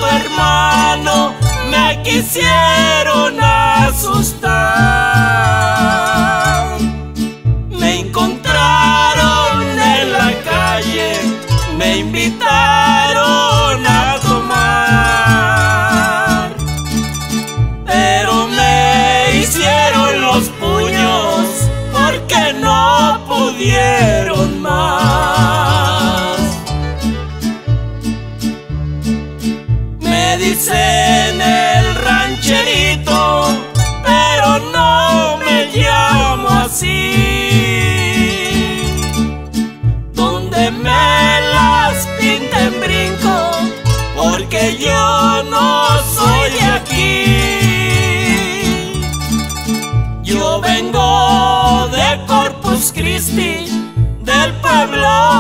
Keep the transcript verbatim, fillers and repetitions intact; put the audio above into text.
hermano me quisieron asustar. Me encontraron en la calle, me invitaron a tomar, pero me hicieron los puños porque no pudieron más. Me dicen el rancherito, pero no me llamo así. Donde me las pinten brinco, porque yo no soy de aquí. Yo vengo de Corpus Christi, del pueblo